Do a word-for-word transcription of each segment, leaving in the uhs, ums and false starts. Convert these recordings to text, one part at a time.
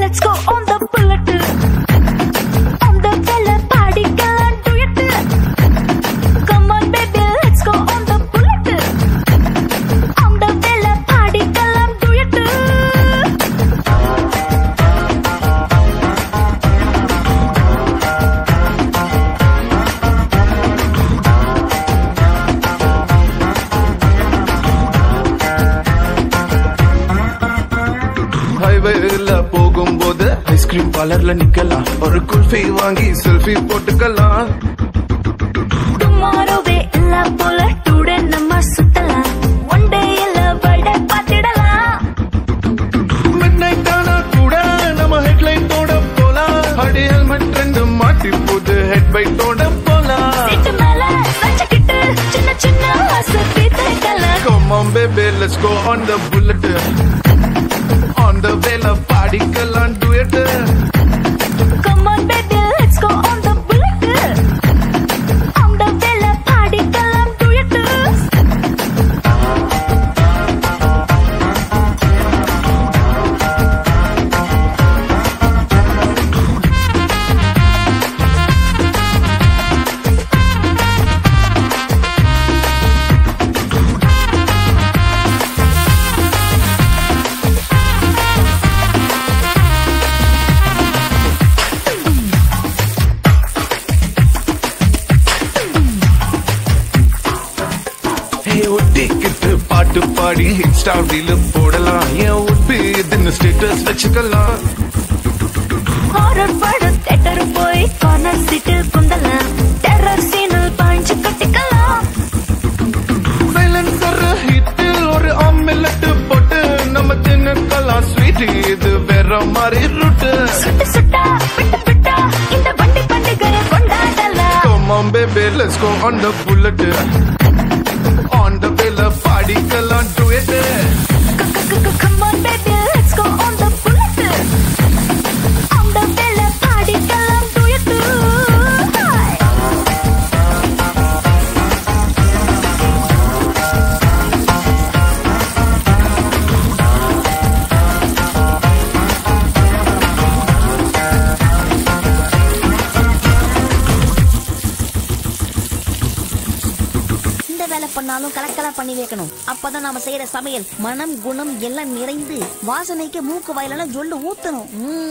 let's go on the bullet. On the bella party, girl, and do it. Come on, baby, let's go on the bullet. On the bella party, girl, and do it. ஹைவேல போகும்போது ice cream பார்லர்ல நிக்கலாம், ஒரு குல்ஃபி வாங்கி selfie போட்டுக்கலாம். டுமாரோவே இல்ல போல today நம்ம சுத்தலாம், one day இல்ல பர்த்டே பார்த்திடலாம். மிட் நைட் ஆனா கூட நம்ம ஹெட்லைட்டோட போலாம், அடி ஹெல்மெட் ரெண்டு மாட்டி போது ஹெட் பைட்டோட போலாம். சீட்டு மேல வச்சுக்கிட்டு சின்ன சின்ன ஆசை தேக்கலாம். Come on baby, let's go on the bullet. On the vela party, girl, and do it. Come on baby, let's go on the bullet. On the vela party, girl, and do it. ஒட்டிக்கிட்டு பாட்டு பாடி Insta reel போடலாம், ஏன் உட்பி இதுன்னு status வச்சுக்கலாம். Horror படம் theatre போய் corner சீட்டில் குந்தலாம், terror சீனில் பாஞ்சு கட்டிக்கலாம். சைலன்சர் ஹிட்டில் ஒரு ஆம்லெட் போட்டு நம்ம தின்னுக்கலாம். ஸ்வீட் இது வேற மாதிரி ரூட்டு. சுட்டு சுட்டா விட்டு விட்டா இந்த வண்டி பண்டிகையை கொண்டாடலாம். Come on baby, let's go on the bullet. On the vela party, girl, and do it. Come on baby, let's go on the bullet. On the vela party, girl, and do it. Hi. வேலை பண்ணாலும் கலக்கலா பண்ணி வைக்கணும், அப்பதான் நாம செய்யற சமையல் மனம் குணம் எல்லாம் நிறைந்து வாசனைக்கு மூக்கு வாயிலெல்லாம் ஜொல்லு ஊத்தணும்.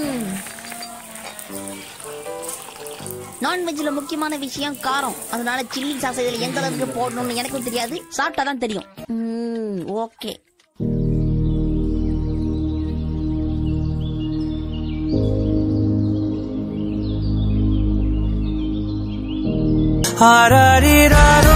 நான்வெஜ்ல முக்கியமான விஷயம் காரம், அதனால சில்லி சாஸ் இதுல எந்த அளவுக்கு போடணும்னு எனக்கும் தெரியாது, சாப்பிட்டாதான் தெரியும். ஓகே. ஆராரிராரோ